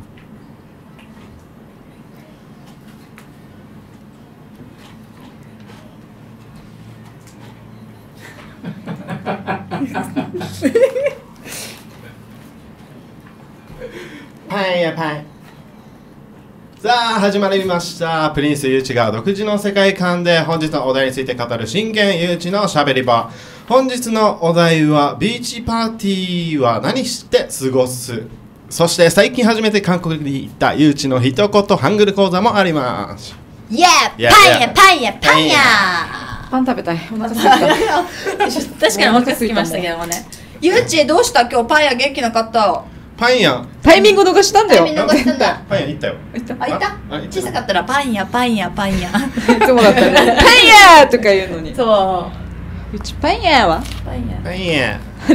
パンやパン。さあ始まりました。プリンスゆうちが独自の世界観で本日のお題について語る真剣ゆうちのしゃべり場。本日のお題はビーチパーティーは何して過ごす。そして最近初めて韓国に行ったゆうちの一言ハングル講座もあります。 イエー Yeah, パン yeah. やパンやパンや。 パン食べたい。お腹すいた。 確かにお腹すきましたけどもね。ゆうちどうした今日パン屋元気なかった。 パン屋タイミング逃したんだよ。 タイミング逃したんだ。 パン屋行ったよ。 いたあ、いたああいた小さかったらパン屋パン屋パン屋いつもだったね。パン屋とか言うのに。 そううちパン屋はパン屋パン屋。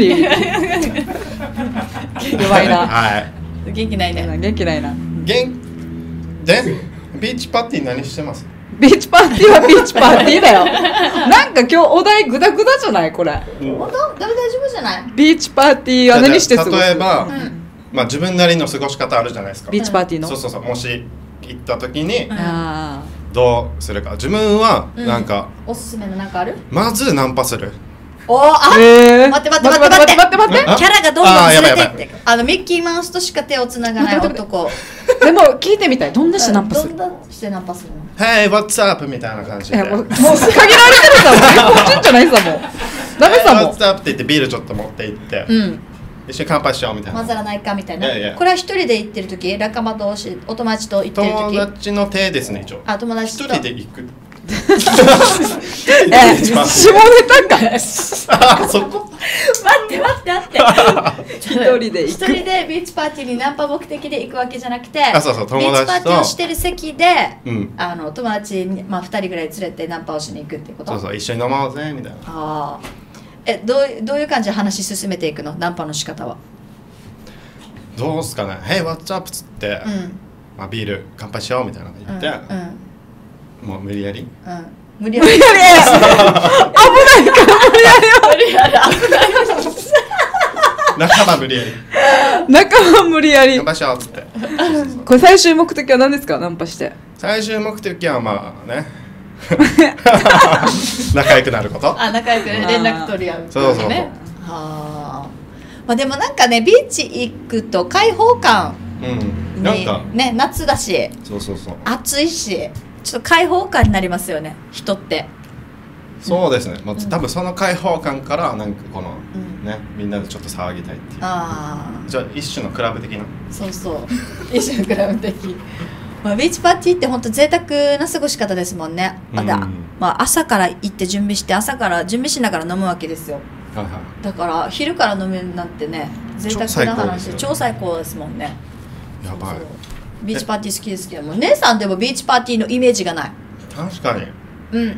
弱いな。 はい。 元気ないね。 元気ないな。 元でビーチパーティー何してます？ ビーチパーティーはビーチパーティーだよ。なんか今日お題グダグダじゃないこれ。 本当？大丈夫じゃない？ ビーチパーティーは何して過ごす？ 例えば、 うんまあ自分なりの過ごし方あるじゃないですか。 ビーチパーティーの。 そうそうそう。もし行った時にあどうするか。自分はなんか、 おすすめのなんかある？ まずナンパする。 おー、 あ。 あ、 えー。 待って待って待って待って待って待ってあキャラがどんどんあーやばいずれやばいていってあのミッキーマウスとしか手をつながない男。 でも聞いてみたい。どんなしてナンパする？ どんなしてナンパするの？ Hey, what's up? みたいな感じで。 えもうもう限られてるさもうこっちんじゃないさもう。ダメさ Hey, も what's up? って言ってビールちょっと持って行って、 うん。 一緒に乾杯しようみたいな。 混ざらないかみたいな。 いやいやこれは一人で行ってる時、仲間同士、お友達と行ってる友時。 達の手ですね、一応。 あ、友達一と。 人で行く。 え下ネタか。 あ、そこ。 待って待って待って。 一人で行く。 一人でビーチパーティーにナンパ目的で行くわけじゃなくて、 あそうそう友達とビーチパーティーをしてる席で、 うん。 あの友達にまあ二人ぐらい連れてナンパをしに行くっていうこと。 そうそう、一緒に飲もうぜみたいな。 ああ。え、どういどういう感じで話し進めていくの？ナンパの仕方は。 どうすかね。Hey, what's up? っつって、 うん。 まあビール乾杯しようみたいなの言って、 うん。うん。 もう無理やり。 うん。無理やり。 無理やり無理やり危ない。 仲間無理やり。 仲間無理やり乾。杯しようっつって。 これ最終目的は何ですか？ナンパして。 最終目的はまあね。仲良くなること。 あ、仲良くね連絡取り合う。 そうそうそうね。はあ。まあでもなんかねビーチ行くと開放感うん。 になんか、 ね夏だしそうそうそう。 暑いしちょっと開放感になりますよね人って。 そうですね。まあ多分その開放感からなんかこのうんねみんなでちょっと騒ぎたいっていう。 あじゃあ一種のクラブ的な。 あそうそう一種のクラブ的。まあビーチパーティーって本当贅沢な過ごし方ですもんね。まだ、 うんまあ朝から行って準備して朝から準備しながら飲むわけですよ。 はいはい。 だから昼から飲めるなんてね贅沢な話超最高ですもんね。 やばいそう。そうビーチパーティー好きですけども姉さんでもビーチパーティーのイメージがない。 確かに。 うんうん。 うん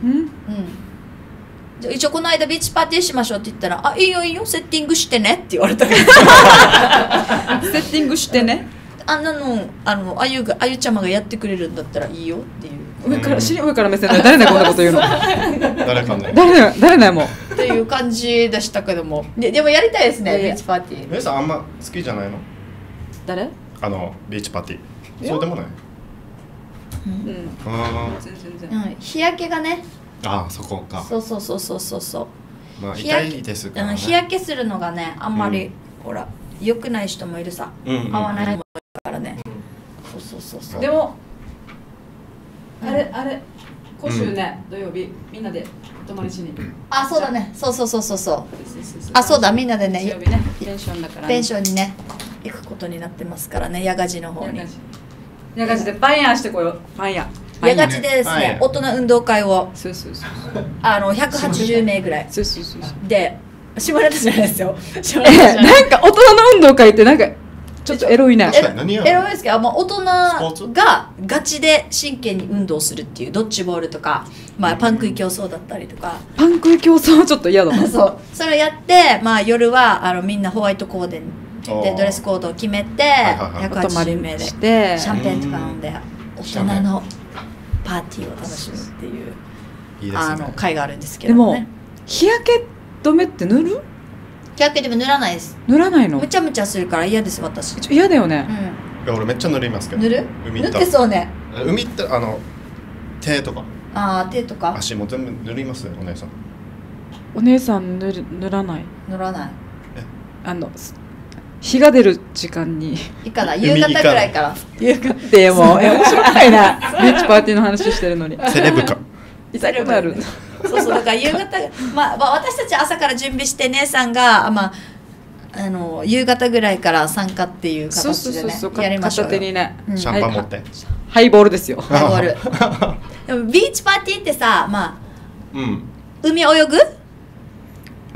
じゃあ一応この間ビーチパーティーしましょうって言ったら「あいいよいいよセッティングしてね」って言われたけどセッティングしてね。 あんなのあのあゆがあゆちゃまがやってくれるんだったらいいよっていう上から尻上から目線で誰だよこんなこと言うの。 誰かね。 誰だよ誰だよもう。 っていう感じでしたけどもででもやりたいですねいやいやビーチパーティー。 皆さんあんま好きじゃないの？ 誰？ あのビーチパーティー。そうでもない。 うん。 あ全然全然。 うん、日焼けがねあーそこか。 そうそうそうそうそうそうまあ日焼け痛いですからうん、 ね。 日焼けするのがねあんまり、 うんほら良くない人もいるさ、 うんうんうん合わない人もいるからね、そうそうそうそうでもあれあれ今週ね土曜日みんなで泊まりしに。 あそうだねそうそうそうそうそうあそうだみんなでね日曜日ねペンションだからね。 ペンションにね行くことになってますからね、ヤガジの方に。 ヤガジでパン屋してこよう。パン屋。 ヤガジでですはいね、大人運動会をそうそうそう。 あのひゃくはちじゅうめいぐらいそうそうそうそう。 で、下ネタじゃないですよ。下ネタじえゃない。 なんか大人の運動会ってなんかちょっとエロいね。 確かに何やエロいですけど、まあ、大スポーツ人がガチで真剣に運動するっていうドッジボールとか、まあ、パン食い競争だったりとか、 パン食い競争はちょっと嫌だな。 そうそれをやって、まあ、夜はあのみんなホワイトコーデでおードレスコードを決めてはいはいはいひゃくはちじゅうめいでシしてャンペーンとか飲んで大人のパーティーを楽しむっていういいですあのね。 会があるんですけでもどもね。 日焼け止めって塗る？ 日焼けでも塗らないです。 塗らないのむ？ちゃむちゃするから嫌です私。 ちょ嫌だよね。 ういや俺めっちゃ塗りますけど。 ん、塗る海行った塗ってそうね。 海行ったらあの手とかああ手とか足も全部塗りますよお姉さん。 お姉さん塗る塗らない。 塗らない。 あのす日が出る時間に。 いいかな海夕方ぐらいから。 夕方でもえ面白いな。ビーチパーティーの話してるのに。 セレブか。 いたことある。 そうそうだから夕方まあ、まあ、私たち朝から準備して姉さんがまああの夕方ぐらいから参加っていうそう形でねそうそうそう。 やりましょうよ。 片手にね。 うんシャンパン持って。 ハイボールですよ。 ハイボールでもビーチパーティーってさまあうん。 海泳ぐ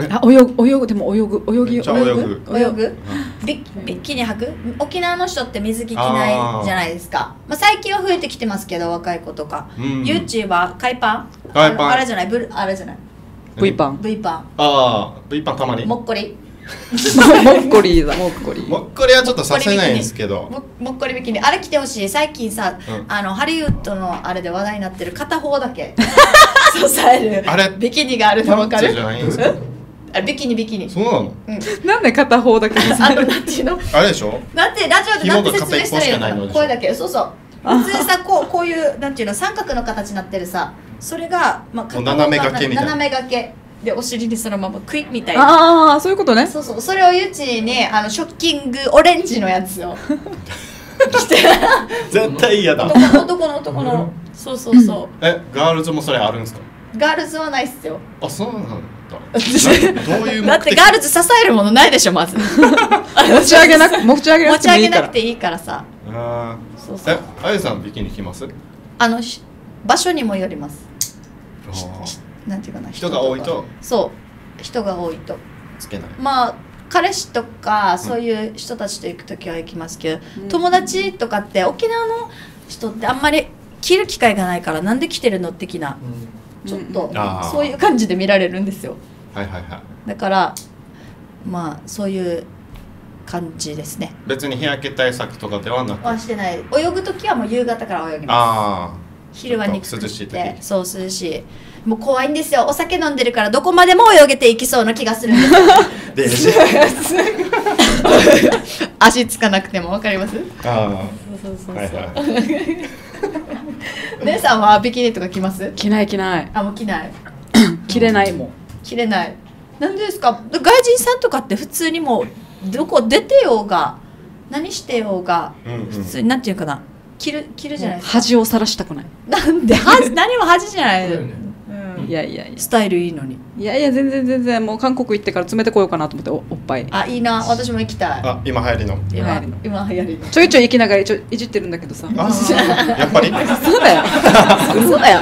あ泳ぐ泳ぐでも泳ぐ泳ぎめっちゃ泳ぐ泳ぐビビキニ履く。沖縄の人って水着着ないじゃないですか。まあ、最近は増えてきてますけど、若い子とか、 うん、 YouTuber 海パン海パンあれじゃない、ブあれじゃない V パン V パンああ V パンたまにもっこりもっこりだもっこりもっこりはちょっとさせないんですけどももっこりビキニあれ着てほしい。最近さ、 うんあのハリウッドのあれで話題になってる片方だけ支えるあれビキニがあるの分かる。 パンツじゃないんですかあビキニビキニそうなのなんで片方だけあのなんていうのあれでしょだってラジオでなんて説明したらいい紐が片一方しかないののでしょ声だけそうそう普通さこうこういうなんていうの三角の形になってるさそれが、まあ、片方が斜め掛けみたいな斜め掛けでお尻にそのままクイッみたいなああそういうことねそうそうそれをゆちにあのショッキングオレンジのやつを着て絶対嫌だ男の男の男のそうそうそうえガールズもそれあるんですかガールズはないっすよあそうなんだなどういう目的だってガールズ支えるものないでしょまず持ち上げなく持ち上げな持ち上くてもいいからげなくていいからさあそうそうーえあゆさんビキニ着ますあのし場所にもよりますあーなんていうかな人が多いとそう人が多いとつけないまあ彼氏とかそういう人たちと行くときは行きますけど、 うん友達とかって沖縄の人ってあんまり着る機会がないからなんで着てるの的なちょっとうんあーそういう感じで見られるんですよはいはいはいだからまあそういう感じですね別に日焼け対策とかではなくはしてない泳ぐときはもう夕方から泳ぎますああ昼は肉ちょっと涼しい時ってそう涼しいもう怖いんですよお酒飲んでるからどこまでも泳げていきそうな気がするんですよで足つかなくてもわかりますあそうそうそうそう、 あはいはい姉さんはビキニとか着ます着ない着ないあもう着ない着れないもん着れないなんでですか外人さんとかって普通にもうどこ出てようが何してようがうんうん普通になんていうかな着る着るじゃないですか恥をさらしたくないなんで恥何も恥じゃない、 そうよねうん、 いやいやいやスタイルいいのにいやいや全然全然もう韓国行ってから詰めてこようかなと思って お, おっぱいあいいな私も行きたいあ今流行りの今流行りの今流行りのちょいちょい行きながらちょいじってるんだけどさあーやっぱりそうだよそうだよ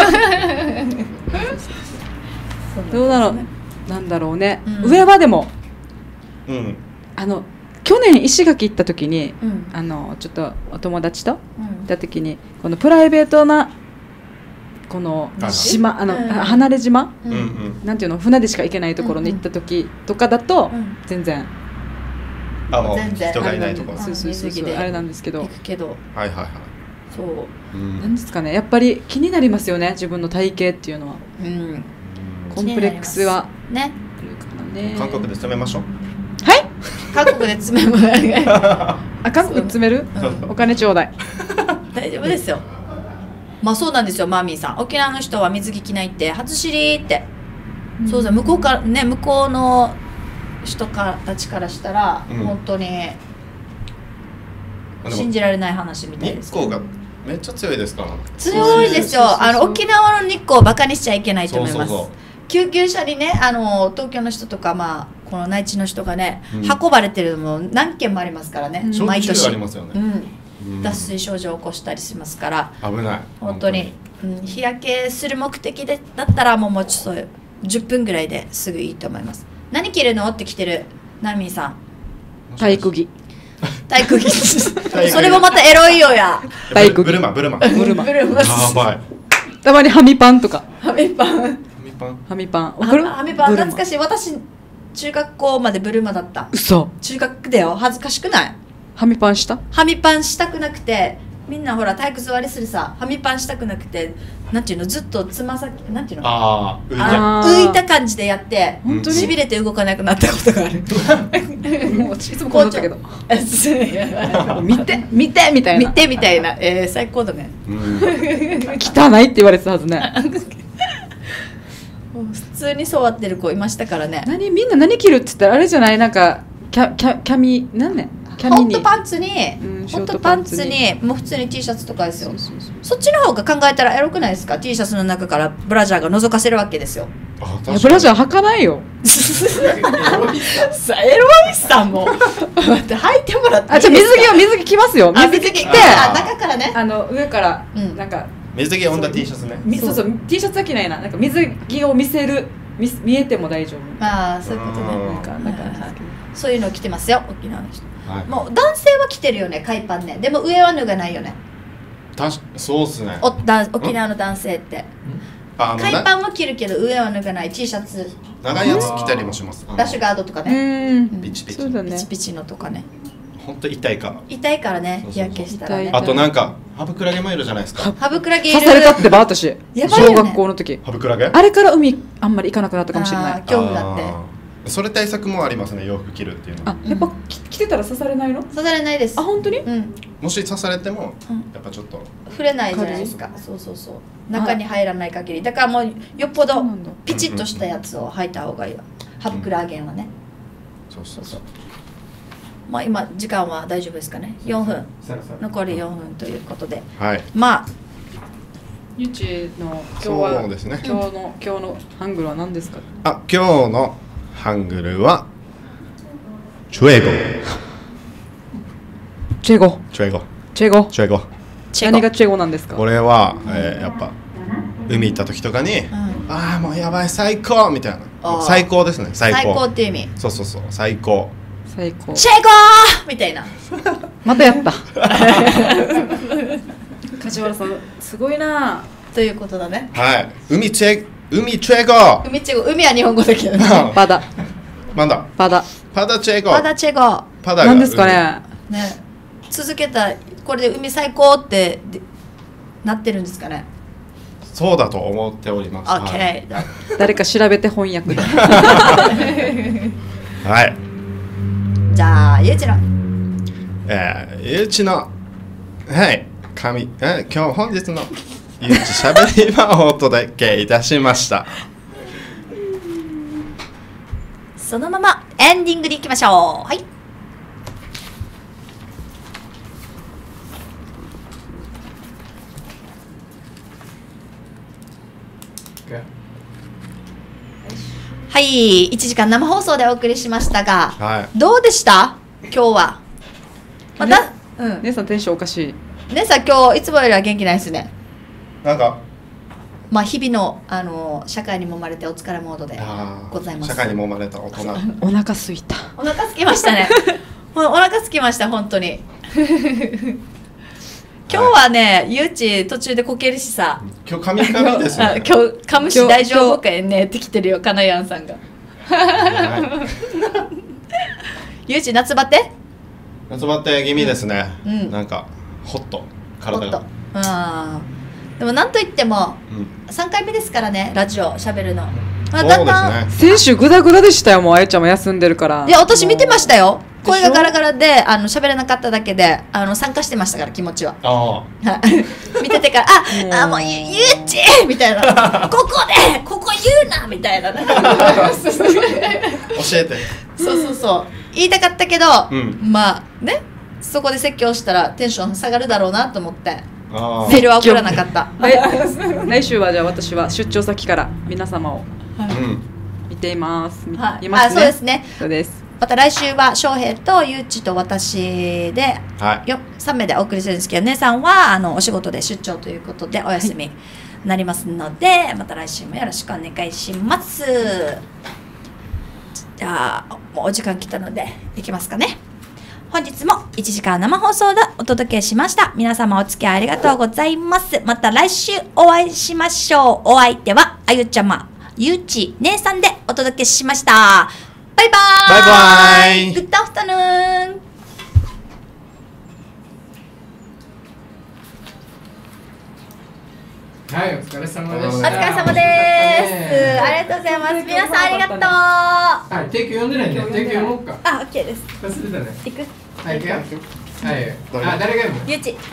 どうだろうなんだろうね、 うん上はでもうんあの去年石垣行った時にうんあのちょっとお友達とうん行った時にこのプライベートなこのはい島あの、 うん離れ島ううんんうんなんていうの船でしか行けないところに行った時とかだとうん全然あもう全然人がいないところあそうそうそう水着でそうあれなんですけど行くけどはいはいはいそううんなんですかねやっぱり気になりますよね自分の体型っていうのはうんコンプレックスはねあるからね韓国で詰めましょうはい韓国で詰めもあ韓国詰めるうんお金ちょうだい大丈夫ですよまあそうなんですよマーミーさん沖縄の人は水着着ないって初知りって、 うんそうそう向こうからね向こうの人かたちからしたら、 うん本当にでも信じられない話みたいです日光がめっちゃ強いですから強いですよそうそうそうそうあの沖縄の日光をバカにしちゃいけないと思いますそうそうそう救急車にねあの東京の人とかまあこの内地の人がね、 うん運ばれてるのも何件もありますからね、 うんしょっちゅう毎年ありますよねうんうん脱水症状を起こしたりしますから危ない本当に、うん、日焼けする目的でだったらもうもうちょっとじゅっぷんぐらいですぐいいと思います何着るのって来てるナミーさん体育着体育着着それもまたエロいよや体育着ブルマブルマブルマブルマやばいたまにハミパンとかハミパンみパンハミパンわかるハミパン懐かしいしい私中学校までブルマだった嘘中学だよ恥ずかしくないハミパンしたハミパンしたくなくてみんなほら体育座りするさハミパンしたくなくてなんていうのずっとつま先なんていうのああ浮いちゃうああー浮いた感じでやって本当にしびれて動かなくなったことがあるもういつもこうだったけどど見て見てみたいな見てみたいな、えー、最高だねうん汚いって言われてたはずねもう普通にそうやってる子いましたからね何みんな何着るって言ったらあれじゃないなんかキャキャキャミなんねキャミにホットパンツに、 うんホットパンツにもう普通に T シャツとかですよそうそうそうそっちの方が考えたらエロくないですか T シャツの中からブラジャーが覗かせるわけですよあいやブラジャーー履かないよさエロいさんも待って履いてもらっていいですかあじゃあ水着は水着着ますよあ水着着てあ中からねあの上からうんなんか水着オンダ T シャツねみそうそう T シャツは着ないななんか水着を見せる見見えても大丈夫。 ああそういうことね。 うんなんかなんかはいはいそういうの着てますよ沖縄の人。 はいもう男性は着てるよね海パンね。でも上は脱がないよね。 たしそうっすね。 おだ沖縄の男性ってああのな海パンも着るけど上は脱がない T シャツ長いやつ着たりもします。あのラッシュガードとかうね。 んピチピチそうだねピチピチのとかね。 本当痛いから。 痛いからねそうそうそう日焼けしたらね。 痛いあとなんかハブクラゲもいるじゃないですか。 ハブクラゲいる。 刺されたってば私やばいよね小学校の時ハブクラゲ？ あれから海あんまり行かなくなったかもしれあーない。 恐怖だって。 あーそれ対策もありますね。洋服着るっていうの。 あやっぱき着てたら刺されないの？ 刺されないです。 あ本当に？ うんもし刺されてもうんやっぱちょっと触れないじゃないですか。そうそうそう。中に入らない限り。だからもうよっぽどそうなんだピチッとしたやつを履いた方がいいわ。ハブクラゲンはね。 そうそうそう。 まあ今時間は大丈夫ですかね。よんぷん。 さらさら残りよんぷんということで。 はい。 まあゆちの今日はそうですね今日の今日のハングルは何ですか？ あ今日のハングルはチュエゴチェゴチュエゴチェゴチュエゴ。 チェコ何がチェゴなんですか？ これは、えーやっぱ海行った時とかに、 んああもうやばい最高みたいな。 あーもう最高ですね最高。 最高っていう意味。 そうそうそう最高。 最高。 チェコーみたいな。 またやった。梶原さんすごいな。 ということだね。 はい。海チェ海チュエゴ。 海チェコ海は日本語だけどね。 パダなんだ。 パダパダチェゴ。 パダチェコ。 パダが何ですかね。 ね。続けたこれで海最高ってでなってるんですかね。 そうだと思っております。 オッケー。 誰か調べて翻訳で。 はい。 じゃあゆうちのえー、ゆうちのはい神え今日本日のゆうちしゃべり場をお届けいたしました。 そのままエンディングに行きましょう。はい。はい、いちじかん生放送でお送りしましたが、 はい。 どうでした今日は。また、うん。 姉さんテンションおかしい。 ねさん今日いつもよりは元気ないですね。 なんかまあ日々のあの社会に揉まれてお疲れモードであーございます。 社会に揉まれた大人。 お腹すいた。 お腹空きましたね。ほんお腹空きました本当に。今日はね、ゆうち途中でこけるしさ。 今日神々ですあね。 今日噛むし今日大丈夫かいねってきてるよ、かなやんさんが。 はいゆうち夏バテ？ 夏バテ気味ですね。 うんなんかホットも体っと。 が。 うん。でもなんといってもうん。 さんかいめですからね、ラジオしゃべるの。まあそうだんだんですね。 先週グダグダでしたよ。もうあやちゃんも休んでるから。 いや私見てましたよ。 でしょ声がガラガラであの喋れなかっただけであの参加してましたから気持ちは。 あはい見ててからああもうゆゆうちみたいなここでここ言うなみたいなねあ。教えて。 そうそうそう言いたかったけど、 うんまあねそこで説教したらテンション下がるだろうなと思ってあメールは送らなかった。 はい来週はじゃあ私は出張先から皆様をあ。うん。 見ています。見はい、 見ますね。 あそうですね。 そうです。 また来週は翔平とゆうちと私ではい。 よさん名でお送りするんですけど姉さんはあのお仕事で出張ということでお休みになりますので、また来週もよろしくお願いします。じゃあもうお時間来たのでいきますかね。本日もいちじかん生放送でお届けしました。皆様お付き合いありがとうございます。また来週お会いしましょう。お相手はあゆちゃまゆうち姉さんでお届けしました。バイバーイ。 バイバイグッドアフタヌーン。 はい、お疲れ様でおした。 疲れ様です。ありがとうございます。皆さんありがとう。あ、 はい、テイク読んでないね。テイク読もうか。 オッケーです。 忘れたね。 行く。 はい、行くよ。はい。 誰あ、誰が読む？ ゆうち。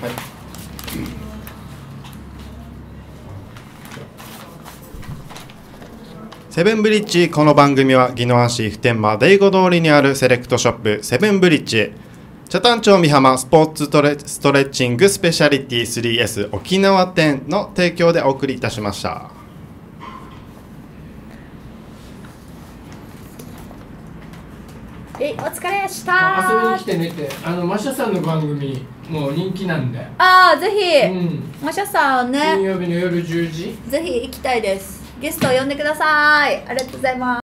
セブンブリッジ。この番組は宜野湾市普天間デイゴ通りにあるセレクトショップセブンブリッジ北谷町美浜スポーツトレストレッチングスペシャリティ スリーエス 沖縄店の提供でお送りいたしました。 え、お疲れでし遊びたに来。てねって。あのマシャさんの番組もう人気なんで。 あー、ぜうひ。 ん。 マシャさん金ね、 曜日の夜じゅうじ。 ぜひ行きたいです。 ゲストを呼んでください。ありがとうございます。